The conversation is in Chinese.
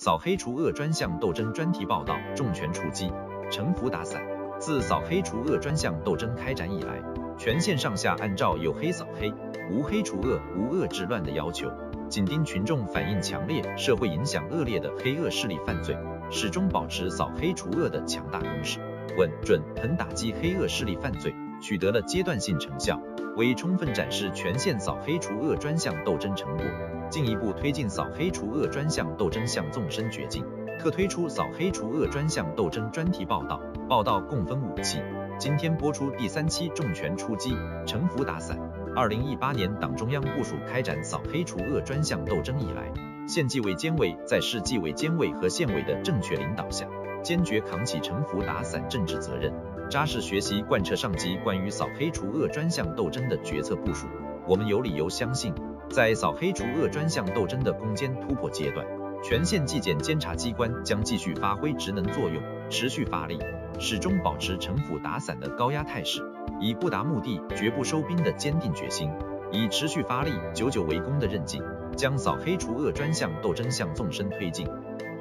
扫黑除恶专项斗争专题报道重拳出击，城府打散。自扫黑除恶专项斗争开展以来，全县上下按照有黑扫黑、无黑除恶、无恶治乱的要求，紧盯群众反映强烈、社会影响恶劣的黑恶势力犯罪，始终保持扫黑除恶的强大攻势，稳准狠打击黑恶势力犯罪，取得了阶段性成效，为充分展示全县扫黑除恶专项斗争成果，进一步推进扫黑除恶专项斗争向纵深掘进，特推出扫黑除恶专项斗争专题报道，报道共分5期。今天播出第3期重拳出击，城府打散。2018年党中央部署开展扫黑除恶专项斗争以来，县纪委监委在市纪委监委和县委的正确领导下，坚决扛起城府打散政治责任，扎实学习贯彻上级关于扫黑除恶专项斗争的决策部署。我们有理由相信，在扫黑除恶专项斗争的攻坚突破阶段，全县纪检监察机关将继续发挥职能作用，持续发力，始终保持城府打散的高压态势，以不达目的绝不收兵的坚定决心，以持续发力、久久为功的韧劲，将扫黑除恶专项斗争向纵深推进。